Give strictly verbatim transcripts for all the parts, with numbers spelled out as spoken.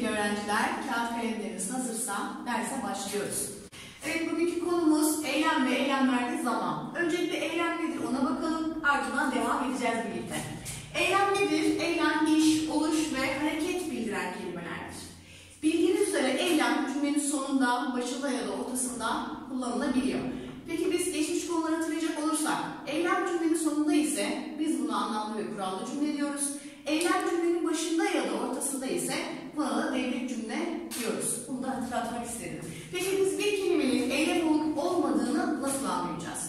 sevgili öğrenciler, kağıt kalemleriniz hazırsa derse başlıyoruz. Evet, bugünkü konumuz eylem ve eylemlerde zaman. Öncelikle eylem nedir ona bakalım, ardından devam edeceğiz birlikte. Eylem nedir? Eylem iş, oluş ve hareket bildiren kelimelerdir. Bildiğiniz üzere eylem cümlenin sonunda, başında ya da ortasında kullanılabiliyor. Peki biz geçmiş konuları hatırlayacak olursak, eylem cümlenin sonunda ise biz buna anlamlı ve kurallı cümle diyoruz. Eylem cümlenin başında ya da ortasında ise buna da devlet cümle diyoruz. Bunu da hatırlatmak istedim. Peki biz bir kelimenin eylem olup olmadığını nasıl anlayacağız?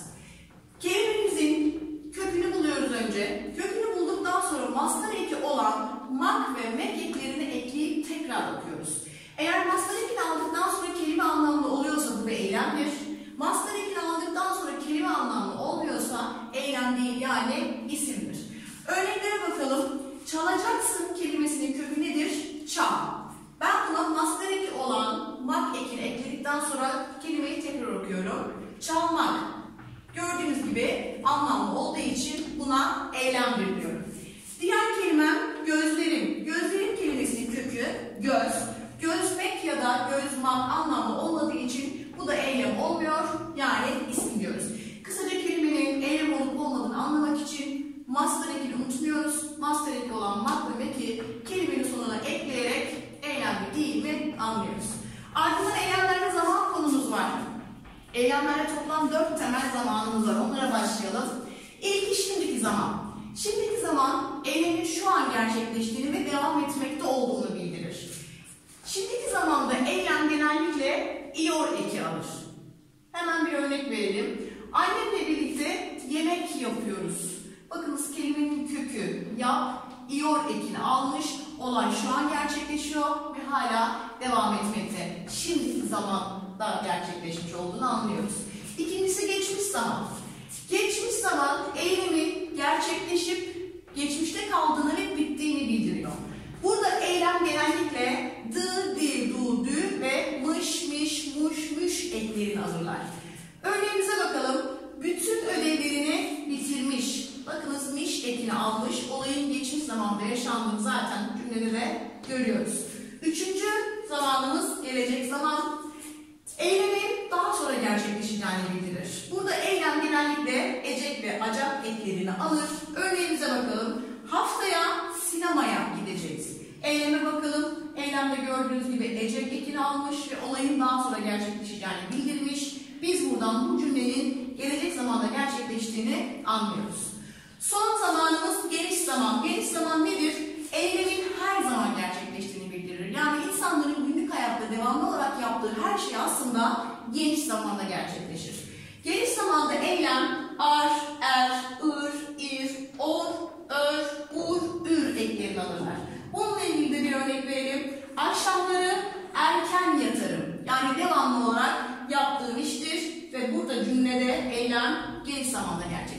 Kelimemizin kökünü buluyoruz önce. Kökünü bulduktan sonra master eki olan mak ve mek eklerini ekleyip tekrar okuyoruz. Eğer master ekini aldıktan sonra kelime anlamlı oluyorsa bu bir eylemdir. Master ekini aldıktan sonra kelime anlamlı olmuyorsa eylem değil, yani isimdir. Örneklere bakalım. Çalacaksın kelimesinin kökü nedir? Çal. Ben buna master eki olan mak ekini ekledikten sonra kelimeyi tekrar okuyorum. Çalmak. Gördüğünüz gibi anlamlı olduğu için buna eylemdir diyorum. Diğer kelimem gözlerim. Gözlerim kelimesinin kökü göz. Gözmek ya da gözmak anlamlı olmadığı için bu da eylem olmuyor, yani isim diyoruz. Kısaca kelimenin eylem olup olmadığını anlamak için master ekini unutmuyoruz. Master eki olan mak ve meki kelimenin sonuna ekleyerek eylem mi değil mi anlıyoruz. Ardından eylemlerde zaman konumuz var. Eylemlerde toplam dört temel zamanımız var. Onlara başlayalım. İlki şimdiki zaman. Şimdiki zaman eylemin şu an gerçekleştiğini ve devam etmekte olduğunu bildirir. Şimdiki zamanda eylem genellikle ior eki alır. Hemen bir örnek verelim. Annemle birlikte yemek yapıyoruz. Bakınız kelimenin kökü yap, ior ekini almış. Olay şu an gerçekleşiyor ve hala devam etmekte. Şimdiki zamanda gerçekleşmiş olduğunu anlıyoruz. İkincisi geçmiş zaman. Geçmiş zaman eylemin gerçekleşip geçmişte kaldığını ve bittiğini bildiriyor. Burada eylem genellikle dı, di, du, dü ve mış, miş, muş, müş eklerini alırlar. Örneğimize bakalım. Bütün ödevlerini bitirmiş. Bakınız miş ekini almış. Olayın geçmiş zamanda yaşandığını zaten cümlede de görüyoruz. Üçüncü zamanımız gelecek zaman. Eylemin daha sonra gerçekleşeceğini bildirir. Burada eylem genellikle ecek ve acak eklerini alır. Örneğimize bakalım. Haftaya sinemaya gideceğiz. Eyleme bakalım. Eylemde gördüğünüz gibi ecek ekini almış ve olayın daha sonra gerçekleşeceğini bildirmiş. Biz buradan bu cümlenin gelecek zamanda gerçekleştiğini anlıyoruz. Son zamanımız geniş zaman. Geniş zaman nedir? Eylemin her zaman gerçekleştiğini bildirir. Yani insanların günlük hayatta devamlı olarak yaptığı her şey aslında geniş zamanda gerçekleşir. Geniş zamanda eylem ar, er, ır, ir, or, ör, ur, ür eklerini alırlar. Bununla ilgili de bir örnek verelim. Akşamları erken yatarım. Yani devamlı olarak yaptığım iştir ve burada cümlede eylem geniş zamanda gerçekleşir.